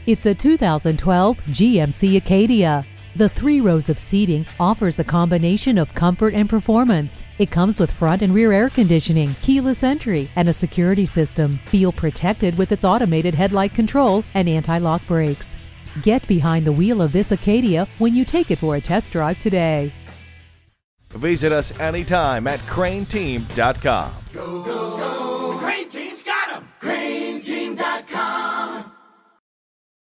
It's a 2012 GMC Acadia. The 3 rows of seating offers a combination of comfort and performance. It comes with front and rear air conditioning, keyless entry, and a security system. Feel protected with its automated headlight control and anti-lock brakes. Get behind the wheel of this Acadia when you take it for a test drive today. Visit us anytime at crainteam.com. Go, go, go.